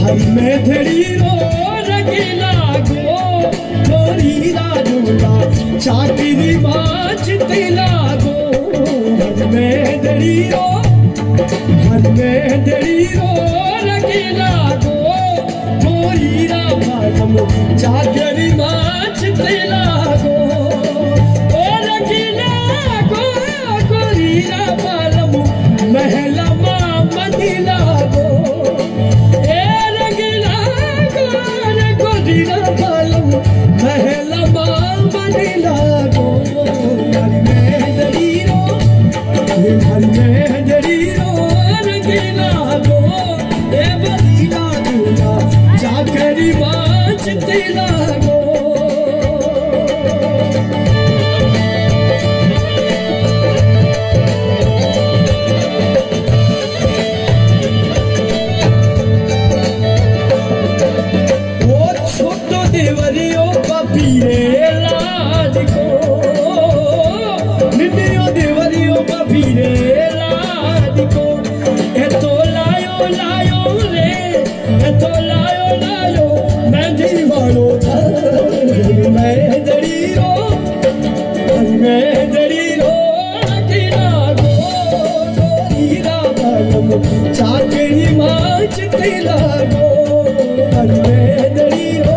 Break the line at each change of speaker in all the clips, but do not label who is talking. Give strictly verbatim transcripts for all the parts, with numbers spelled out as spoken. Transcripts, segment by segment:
घर में धड़ी रो रगीला गो गोरी राजूला चाकरी माच तिला गो घर में धड़ी रो घर में धड़ी रो रगीला गो गोरी राजम चाकरी माच तिला गो ओ रगीला गो गोरी राजम महला मां मदिला गो महला मां मदिला गो घर में धड़ी रो घर में धड़ी रो रगीला गो ए बदीला दूला चाकरी माच तिला गो देवरियो बपीरे लाल को नितियो देवरियो बपीरे लाल को ए तो लायो लायो रे ए तो लायो लायो मैं दीवानो था मैं दड़ी रो मैं दड़ी रो रगीला गो गोरी राजम चाकरी माच तिला गो मैं दड़ी रो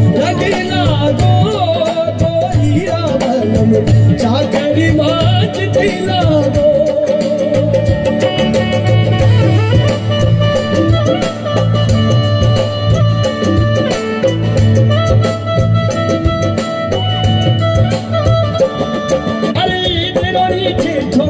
चाकरी माच तिला गो अरे तेरी